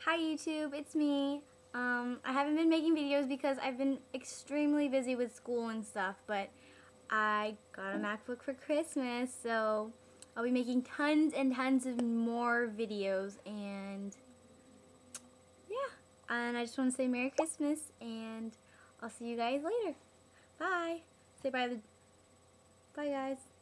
Hi YouTube, it's me. I haven't been making videos because I've been extremely busy with school and stuff, but I got a MacBook for Christmas, so I'll be making tons and tons of more videos, and yeah. And I just want to say Merry Christmas, and I'll see you guys later. Bye. Say bye. Bye guys.